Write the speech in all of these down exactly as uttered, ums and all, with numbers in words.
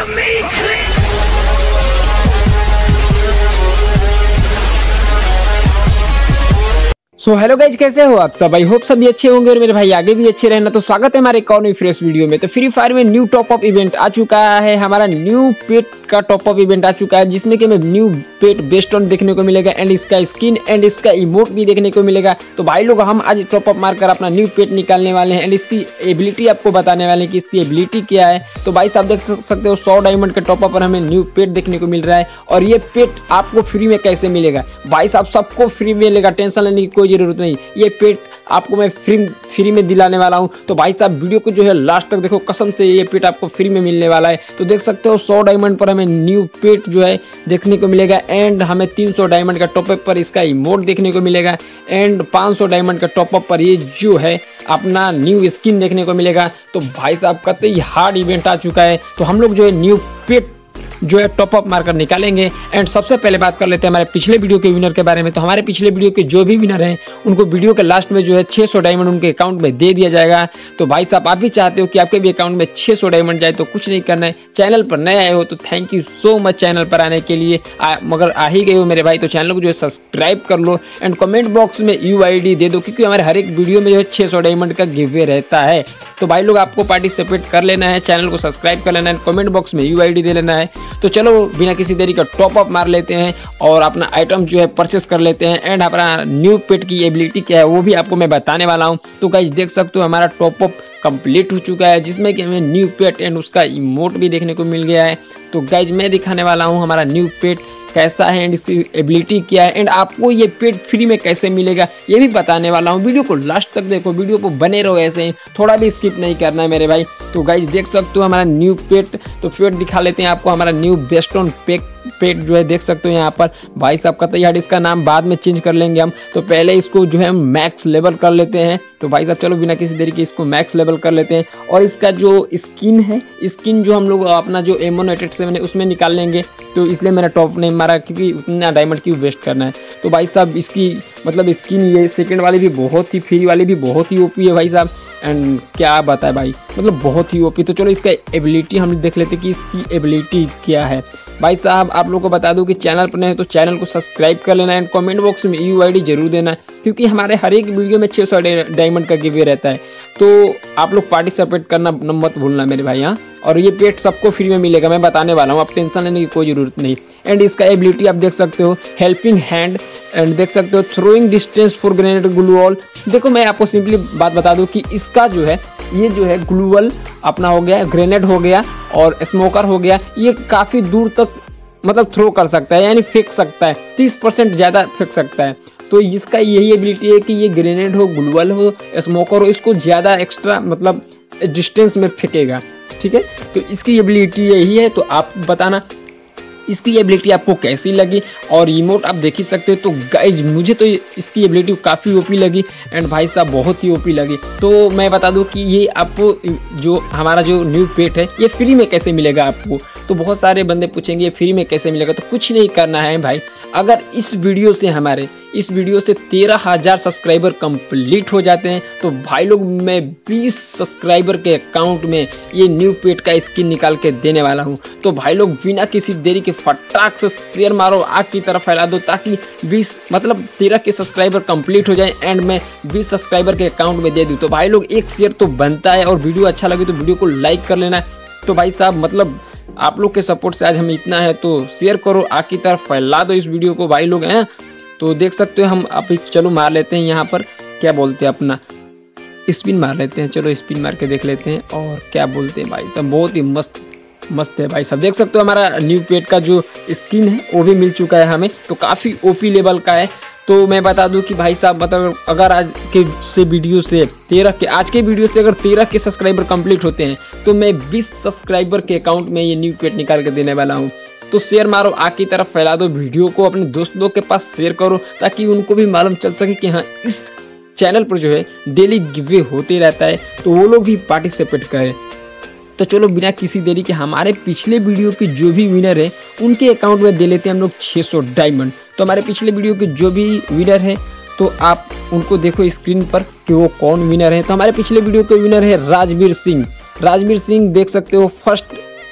So hello guys, कैसे हो आप सब? आई होप सभी अच्छे होंगे और मेरे भाई आगे भी अच्छे रहना। तो स्वागत है हमारे एक और नई फ्रेश वीडियो में। तो फ्री फायर में न्यू टॉप अप इवेंट आ चुका है। हमारा न्यू पेट का टॉप अप इवेंट आ चुका है, जिसमें कि हमें न्यू पेट बेस्ट ऑन देखने को मिलेगा एंड इसका स्किन एंड इसका इमोट भी देखने को मिलेगा। तो भाई लोग, हम आज टॉप अप मारकर अपना न्यू पेट निकालने वाले हैं एंड इसकी एबिलिटी आपको बताने वाले हैं कि इसकी एबिलिटी क्या है। तो भाई साहब देख सकते हो, सौ डायमंड के टॉप अप पर हमें न्यू पेट देखने को मिल रहा है और ये पेट आपको फ्री में कैसे मिलेगा? भाई साहब सबको फ्री में मिलेगा, टेंशन लेने की कोई जरूरत नहीं। ये पेट आपको मैं फ्री फ्री में दिलाने वाला हूं। तो भाई साहब वीडियो को जो है लास्ट तक देखो, कसम से ये पेट आपको फ्री में मिलने वाला है। तो देख सकते हो सौ डायमंड पर हमें न्यू पेट जो है देखने को मिलेगा एंड हमें तीन सौ डायमंड का टॉपअप पर इसका इमोट देखने को मिलेगा एंड पाँच सौ डायमंड का टॉपअप पर ये जो है अपना न्यू स्किन देखने को मिलेगा। तो भाई साहब कतई हार्ड इवेंट आ चुका है। तो हम लोग जो है न्यू पेट जो है टॉप अप मारकर निकालेंगे। एंड सबसे पहले बात कर लेते हैं हमारे पिछले वीडियो के विनर के बारे में। तो हमारे पिछले वीडियो के जो भी विनर हैं उनको वीडियो के लास्ट में जो है छह सौ डायमंड उनके अकाउंट में दे दिया जाएगा। तो भाई साहब आप भी चाहते हो कि आपके भी अकाउंट में छह सौ डायमंड जाए, तो कुछ नहीं करना है। चैनल पर नए आए हो तो thank you so much channel पर आने के लिए। आ, मगर आ ही गए हो मेरे भाई तो चैनल को जो है सब्सक्राइब कर लो एंड कमेंट बॉक्स में यू आई डी दे दो, क्योंकि हमारे हर एक वीडियो में जो है छह सौ डायमंड का गिव अवे रहता है। तो भाई लोग आपको पार्टिसिपेट कर लेना है, चैनल को सब्सक्राइब कर लेना है, कमेंट बॉक्स में यू आई डी दे लेना है। तो चलो बिना किसी देरी का टॉप अप मार लेते हैं और अपना आइटम जो है परचेस कर लेते हैं एंड अपना न्यू पेट की एबिलिटी क्या है वो भी आपको मैं बताने वाला हूं। तो गाइस देख सकते हो हमारा टॉप अप कंप्लीट हो चुका है, जिसमें कि हमें न्यू पेट एंड उसका इमोट भी देखने को मिल गया है। तो गाइस मैं दिखाने वाला हूं हमारा न्यू पेट कैसा है एंड इसकी एबिलिटी क्या है एंड आपको ये पेट फ्री में कैसे मिलेगा ये भी बताने वाला हूँ। वीडियो को लास्ट तक देखो, वीडियो को बने रहो ऐसे ही, थोड़ा भी स्किप नहीं करना है मेरे भाई। तो गाइस देख सकते हो हमारा न्यू पेट, तो पेट दिखा लेते हैं आपको। हमारा new best on pet pet जो है देख सकते हो यहाँ पर। भाई साहब का तैयार, इसका नाम बाद में चेंज कर लेंगे हम। तो पहले इसको जो है मैक्स लेवल कर लेते हैं। तो भाई साहब चलो बिना किसी देरी के इसको मैक्स लेवल कर लेते हैं और इसका जो स्किन है, स्किन जो हम लोग अपना जो एम वन एट सेवन है उसमें निकाल लेंगे। तो इसलिए मेरा टॉप नहीं मारा, क्योंकि उतना डायमंड क्यों वेस्ट करना है। तो भाई साहब इसकी मतलब स्किन ये सेकंड वाली भी बहुत ही, फ्री वाली भी बहुत ही ओपी है भाई साहब। एंड क्या बताए भाई, मतलब बहुत ही ओपी। तो चलो इसका एबिलिटी हम देख लेते हैं कि इसकी एबिलिटी क्या है। भाई साहब आप लोगों को बता दूं कि चैनल पर नहीं तो चैनल को सब्सक्राइब कर लेना एंड कमेंट बॉक्स में यू आई डी जरूर देना, क्योंकि हमारे हर एक वीडियो में छह सौ डायमंड का गिव अवे रहता है। तो आप लोग पार्टिसिपेट करना मत भूलना मेरे भाई। हाँ, और ये पेट सबको फ्री में मिलेगा, मैं बताने वाला हूँ, आप टेंशन लेने की कोई जरूरत नहीं। एंड इसका एबिलिटी आप देख सकते हो, हेल्पिंग हैंड एंड देख सकते हो throwing distance for grenade glue wall. देखो मैं आपको सिंपली बात बता दूं कि इसका जो है ये जो है ग्लू वॉल अपना हो गया, ग्रेनेड हो गया और स्मोकर हो गया, ये काफी दूर तक मतलब थ्रो कर सकता है, यानी फेंक सकता है, तीस परसेंट ज्यादा फेंक सकता है। तो इसका यही एबिलिटी है कि ये ग्रेनेड हो, ग्लू वॉल हो, स्मोकर हो, इसको ज्यादा एक्स्ट्रा मतलब डिस्टेंस में फेंकेगा। ठीक है, तो इसकी एबिलिटी यही है। तो आप बताना इसकी एबिलिटी आपको कैसी लगी और इमोट आप देख ही सकते हो। तो गाइज मुझे तो इसकी एबिलिटी काफ़ी ओपी लगी एंड भाई साहब बहुत ही ओपी लगी। तो मैं बता दूं कि ये आपको जो हमारा जो न्यू पेट है ये फ्री में कैसे मिलेगा आपको। तो बहुत सारे बंदे पूछेंगे ये फ्री में कैसे मिलेगा, तो कुछ नहीं करना है भाई। अगर इस वीडियो से हमारे इस वीडियो से तेरह हजार सब्सक्राइबर कंप्लीट हो जाते हैं तो भाई लोग मैं बीस सब्सक्राइबर के अकाउंट में ये न्यू पेट का स्किन निकाल के देने वाला हूं। तो भाई लोग बिना किसी देरी के फटाक से शेयर मारो, आग की तरफ फैला दो, ताकि बीस मतलब तेरह के सब्सक्राइबर कंप्लीट हो जाए एंड मैं बीस सब्सक्राइबर के अकाउंट में दे दूं। तो भाई लोग एक शेयर तो बनता है और वीडियो अच्छा लगे तो वीडियो को लाइक कर लेना। तो भाई साहब मतलब आप लोग के सपोर्ट से आज हम इतना है, तो शेयर करो, आग की तरफ फैला दो इस वीडियो को भाई लोग हैं। तो देख सकते हो हम अभी चलो मार लेते हैं यहाँ पर, क्या बोलते हैं अपना स्पिन मार लेते हैं। चलो स्पिन मार के देख लेते हैं और क्या बोलते हैं भाई साहब, बहुत ही मस्त मस्त है भाई साहब। देख सकते हो हमारा न्यू पेट का जो स्किन है वो भी मिल चुका है हमें, तो काफ़ी ओपी लेवल का है। तो मैं बता दूं कि भाई साहब मतलब अगर आज के से वीडियो से तेरह के आज के वीडियो से अगर तेरह के सब्सक्राइबर कंप्लीट होते हैं तो मैं बीस सब्सक्राइबर के अकाउंट में ये न्यू पेट निकाल के देने वाला हूँ। तो शेयर मारो, आग की तरफ फैला दो, वीडियो को अपने दोस्तों के पास शेयर करो ताकि उनको भी मालूम चल सके कि हाँ इस चैनल पर जो है डेली गिवे होते रहता है, तो वो लोग भी पार्टिसिपेट करें। तो चलो बिना किसी देरी के हमारे पिछले वीडियो के जो भी विनर है उनके अकाउंट में दे लेते हैं हम लोग छह सौ डायमंड। तो हमारे पिछले वीडियो के जो भी विनर है तो आप उनको देखो स्क्रीन पर कि वो कौन विनर है। तो हमारे पिछले वीडियो के विनर है राजवीर सिंह। राजवीर सिंह देख सकते हो फर्स्ट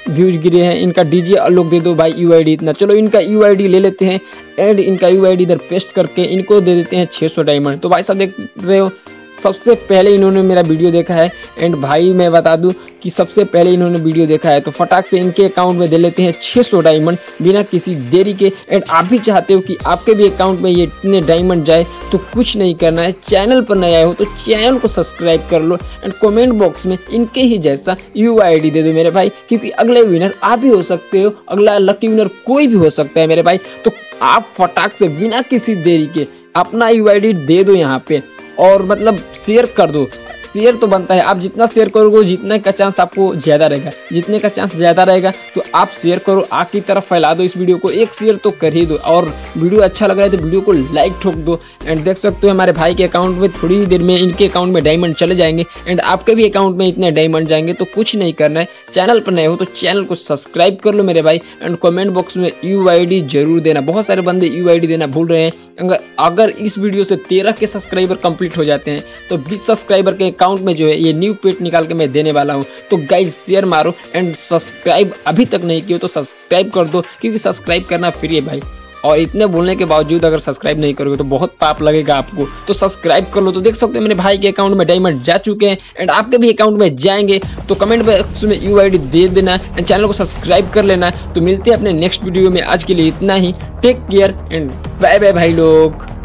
व्यूज गिरे हैं। इनका डीजे लोग दे दो भाई यूआईडी इतना। चलो इनका यूआईडी ले लेते हैं एंड इनका यूआईडी इधर पेस्ट करके इनको दे देते हैं छह सौ डायमंड। तो भाई साहब देख रहे हो सबसे पहले इन्होंने मेरा वीडियो देखा है एंड भाई मैं बता दूं कि सबसे पहले इन्होंने वीडियो देखा है, तो फटाक से इनके अकाउंट में दे लेते हैं छह सौ डायमंड बिना किसी देरी के। एंड आप भी चाहते हो कि आपके भी अकाउंट में ये इतने डायमंड जाए तो कुछ नहीं करना है, चैनल पर नया हो तो चैनल को सब्सक्राइब कर लो एंड कमेंट बॉक्स में इनके ही जैसा यूआईडी दे दो मेरे भाई, क्योंकि अगले विनर आप ही हो सकते हो, अगला लकी विनर कोई भी हो सकता है मेरे भाई। तो आप फटाक से बिना किसी देरी के अपना यूआईडी दे दो यहाँ पे और मतलब शेयर कर दो। शेयर तो बनता है, आप जितना शेयर करोगे जितने का चांस आपको ज़्यादा रहेगा, जितने का चांस ज़्यादा रहेगा तो आप शेयर करो, आग की तरफ फैला दो इस वीडियो को, एक शेयर तो कर ही दो। और वीडियो अच्छा लग रहा है तो वीडियो को लाइक ठोक दो। एंड देख सकते हो हमारे भाई के अकाउंट में थोड़ी देर में इनके अकाउंट में डायमंड चले जाएंगे एंड आपके भी अकाउंट में इतने डायमंड जाएंगे। तो कुछ नहीं करना है, चैनल पर नए हो तो चैनल को सब्सक्राइब कर लो मेरे भाई एंड कमेंट बॉक्स में यू आई डी जरूर देना। बहुत सारे बंदे यू आई डी देना भूल रहे हैं। अगर अगर इस वीडियो से तेरह के सब्सक्राइबर कंप्लीट हो जाते हैं तो बीस सब्सक्राइबर के अकाउंट में जो है ये न्यू पेट निकाल के मैं देने वाला हूँ। तो गाइज शेयर मारो एंड सब्सक्राइब अभी तक नहीं किया तो सब्सक्राइब कर दो, क्योंकि सब्सक्राइब करना फ्री है भाई। और इतने बोलने के बावजूद अगर सब्सक्राइब नहीं करोगे तो बहुत पाप लगेगा आपको, तो सब्सक्राइब कर लो। तो देख सकते हो मेरे भाई के अकाउंट में डायमंड जा चुके हैं एंड आपके भी अकाउंट में जाएंगे, तो कमेंट बॉक्स में यूआईडी दे देना एंड चैनल को सब्सक्राइब कर लेना। तो मिलते हैं अपने नेक्स्ट वीडियो में, आज के लिए इतना ही। Take care and bye bye भाई लोग।